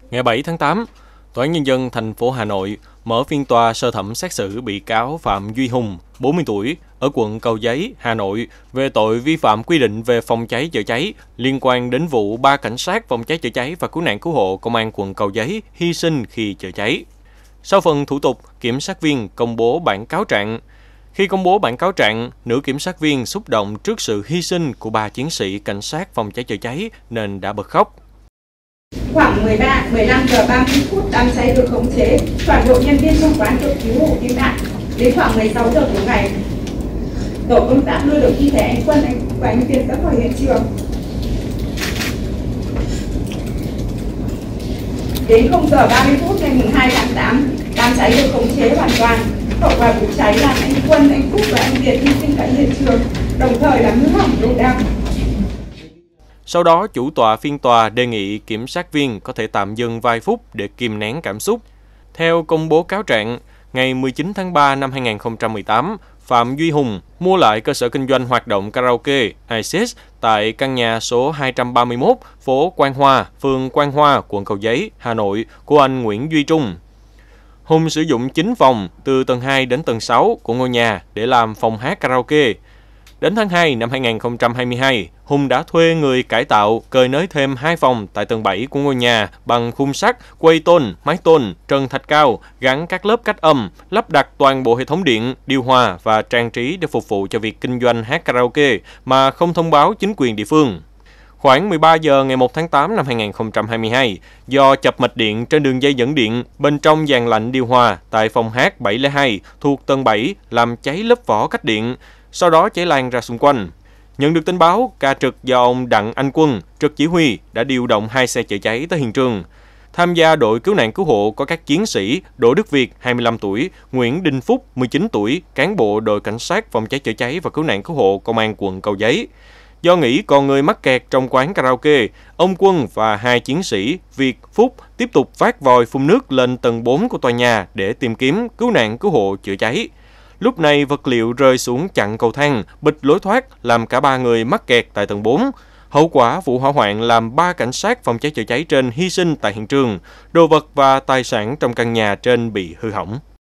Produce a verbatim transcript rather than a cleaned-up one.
Ngày bảy tháng tám, Tòa án Nhân dân thành phố Hà Nội mở phiên tòa sơ thẩm xét xử bị cáo Phạm Duy Hùng, bốn mươi tuổi, ở quận Cầu Giấy, Hà Nội về tội vi phạm quy định về phòng cháy chữa cháy liên quan đến vụ ba cảnh sát phòng cháy chữa cháy và cứu nạn cứu hộ Công an quận Cầu Giấy hy sinh khi chữa cháy. Sau phần thủ tục, kiểm sát viên công bố bản cáo trạng. Khi công bố bản cáo trạng, nữ kiểm sát viên xúc động trước sự hy sinh của ba chiến sĩ cảnh sát phòng cháy chữa cháy nên đã bật khóc. Khoảng mười ba, mười lăm giờ ba mươi phút đám cháy được khống chế, toàn bộ nhân viên trong quán được cứu hộ cứu nạn. Đến khoảng mười sáu giờ cùng ngày, tổ công tác đưa được thi thể anh Quân anh và anh Việt ra khỏi hiện trường. Đến không giờ ba mươi phút ngày mùng hai tháng tám, đám cháy được khống chế hoàn toàn. Hậu quả vụ cháy làm anh Quân, anh Phúc và anh Việt hy sinh tại hiện trường, đồng thời làm hư hỏng đồ đạc. Sau đó, chủ tọa phiên tòa đề nghị kiểm sát viên có thể tạm dừng vài phút để kìm nén cảm xúc. Theo công bố cáo trạng, ngày mười chín tháng ba năm hai nghìn không trăm mười tám, Phạm Duy Hùng mua lại cơ sở kinh doanh hoạt động karaoke i xê ét tại căn nhà số hai trăm ba mươi mốt, phố Quan Hoa, phường Quan Hoa, quận Cầu Giấy, Hà Nội của anh Nguyễn Duy Trung. Hùng sử dụng chín phòng từ tầng hai đến tầng sáu của ngôi nhà để làm phòng hát karaoke. Đến tháng hai năm hai nghìn không trăm hai mươi hai, Hùng đã thuê người cải tạo, cơi nới thêm hai phòng tại tầng bảy của ngôi nhà bằng khung sắt, quây tôn, mái tôn, trần thạch cao, gắn các lớp cách âm, lắp đặt toàn bộ hệ thống điện, điều hòa và trang trí để phục vụ cho việc kinh doanh hát karaoke mà không thông báo chính quyền địa phương. Khoảng mười ba giờ ngày một tháng tám năm hai nghìn không trăm hai mươi hai, do chập mạch điện trên đường dây dẫn điện bên trong dàn lạnh điều hòa tại phòng hát bảy không hai thuộc tầng bảy làm cháy lớp vỏ cách điện, sau đó cháy lan ra xung quanh. Nhận được tin báo, ca trực do ông Đặng Anh Quân, trực chỉ huy, đã điều động hai xe chữa cháy tới hiện trường. Tham gia đội cứu nạn cứu hộ có các chiến sĩ Đỗ Đức Việt, hai mươi lăm tuổi, Nguyễn Đình Phúc, mười chín tuổi, cán bộ đội cảnh sát phòng cháy chữa cháy và cứu nạn cứu hộ Công an quận Cầu Giấy. Do nghĩ còn người mắc kẹt trong quán karaoke, ông Quân và hai chiến sĩ Việt, Phúc tiếp tục vác vòi phun nước lên tầng bốn của tòa nhà để tìm kiếm cứu nạn cứu hộ chữa cháy. Lúc này vật liệu rơi xuống chặn cầu thang, bịt lối thoát làm cả ba người mắc kẹt tại tầng bốn. Hậu quả vụ hỏa hoạn làm ba cảnh sát phòng cháy chữa cháy trên hy sinh tại hiện trường, đồ vật và tài sản trong căn nhà trên bị hư hỏng.